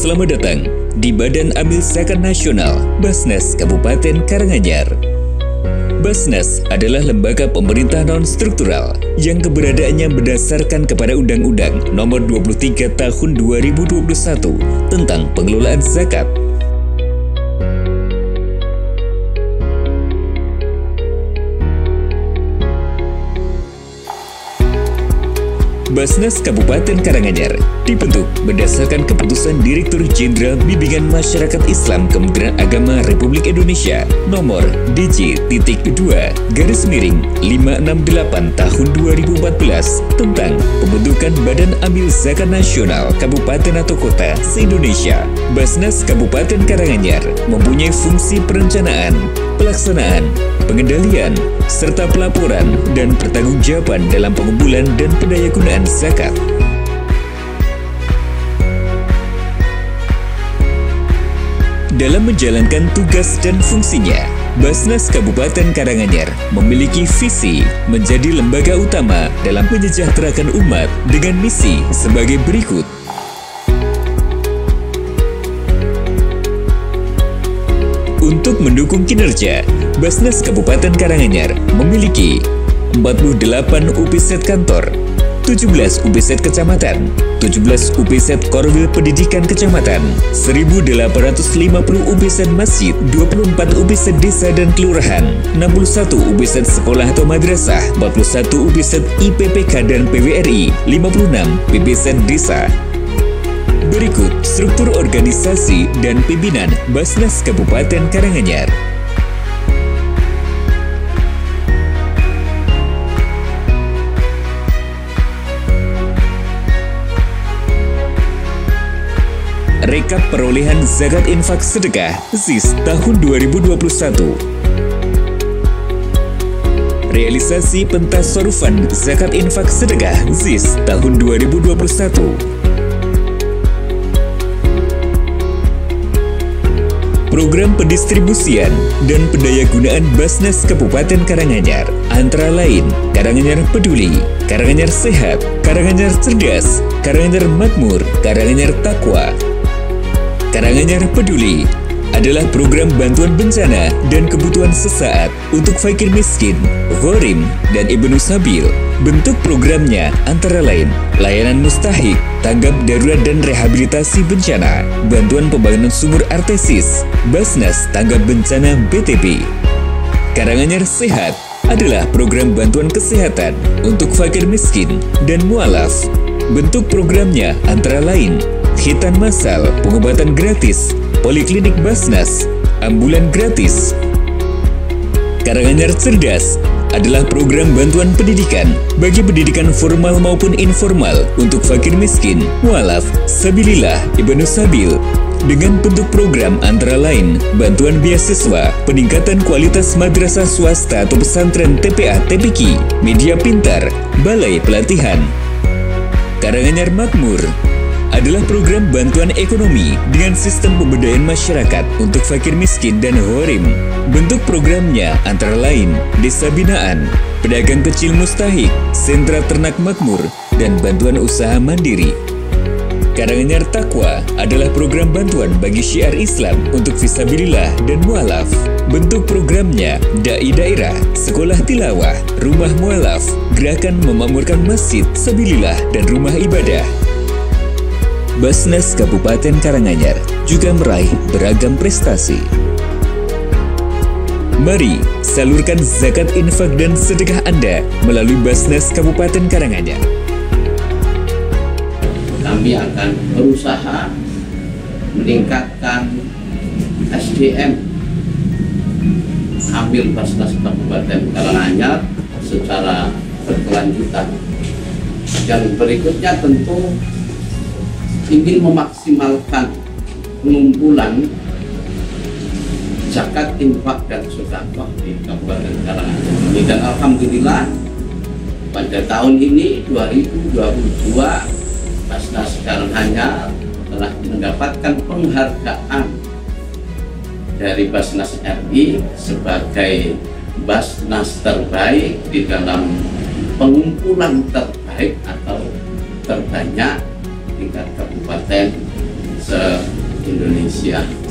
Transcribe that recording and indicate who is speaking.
Speaker 1: Selamat datang di Badan Amil Zakat Nasional Basnas Kabupaten Karanganyar. Basnas adalah lembaga pemerintah non-struktural yang keberadaannya berdasarkan kepada Undang-Undang Nomor 23 Tahun 2021 tentang pengelolaan zakat. Basnas Kabupaten Karanganyar dibentuk berdasarkan keputusan Direktur Jenderal Bimbingan Masyarakat Islam Kementerian Agama Republik Indonesia nomor DJ.2/568 tahun 2014 tentang pembentukan Badan Amil Zakat Nasional Kabupaten atau Kota se-Indonesia. Basnas Kabupaten Karanganyar mempunyai fungsi perencanaan, pelaksanaan, pengendalian, serta pelaporan dan pertanggungjawaban dalam pengumpulan dan pendayagunaan zakat. Dalam menjalankan tugas dan fungsinya, Basnas Kabupaten Karanganyar memiliki visi menjadi lembaga utama dalam menyejahterakan umat dengan misi sebagai berikut. Untuk mendukung kinerja, Basnas Kabupaten Karanganyar memiliki 48 UPZ kantor, 17 UPZ kecamatan, 17 UPZ Korwil Pendidikan Kecamatan, 1.850 UPZ masjid, 24 UPZ desa dan kelurahan, 61 UPZ sekolah atau madrasah, 41 UPZ IPPK dan PWRI, 56 PPZ desa. Berikut struktur organisasi dan pimpinan Basnas Kabupaten Karanganyar. Rekap perolehan zakat infak sedekah ZIS tahun 2021. Realisasi pentasarufan zakat infak sedekah ZIS tahun 2021. Program pendistribusian dan pendayagunaan Basnas Kabupaten Karanganyar antara lain Karanganyar Peduli, Karanganyar Sehat, Karanganyar Cerdas, Karanganyar Makmur, Karanganyar Takwa. Karanganyar Peduli adalah program bantuan bencana dan kebutuhan sesaat untuk fakir miskin, gharim, dan ibnu sabil. Bentuk programnya antara lain layanan mustahik, tanggap darurat dan rehabilitasi bencana, bantuan pembangunan sumur artesis, Basnas tanggap bencana BTP. Karanganyar Sehat adalah program bantuan kesehatan untuk fakir miskin dan mualaf. Bentuk programnya antara lain khitan massal, pengobatan gratis, poliklinik Basnas, ambulan gratis. Karanganyar Cerdas adalah program bantuan pendidikan bagi pendidikan formal maupun informal untuk fakir miskin, mualaf, sabilillah, ibnu sabil. Dengan bentuk program antara lain bantuan beasiswa, peningkatan kualitas madrasah swasta atau pesantren TPA TPQ, media pintar, balai pelatihan. Karanganyar Makmur adalah program bantuan ekonomi dengan sistem pemberdayaan masyarakat untuk fakir miskin dan gharim. Bentuk programnya antara lain desa binaan, pedagang kecil mustahik, sentra ternak makmur, dan bantuan usaha mandiri. Karanganyar Takwa adalah program bantuan bagi syiar Islam untuk fisabilillah dan mualaf. Bentuk programnya dai daerah, sekolah tilawah, rumah mualaf, gerakan memakmurkan masjid, sabilillah, dan rumah ibadah. Basnas Kabupaten Karanganyar juga meraih beragam prestasi. Mari salurkan zakat infak dan sedekah Anda melalui Basnas Kabupaten Karanganyar.
Speaker 2: Kami akan berusaha meningkatkan SDM Amil Basnas Kabupaten Karanganyar secara berkelanjutan. Yang berikutnya tentu ingin memaksimalkan pengumpulan zakat, infak, dan sedekah di Kabupaten Karanganyar. Dan alhamdulillah pada tahun ini 2022 Basnas Karanganyar telah mendapatkan penghargaan dari Basnas RI sebagai Basnas terbaik di dalam pengumpulan terbaik atau terbanyak tingkat kabupaten se-Indonesia.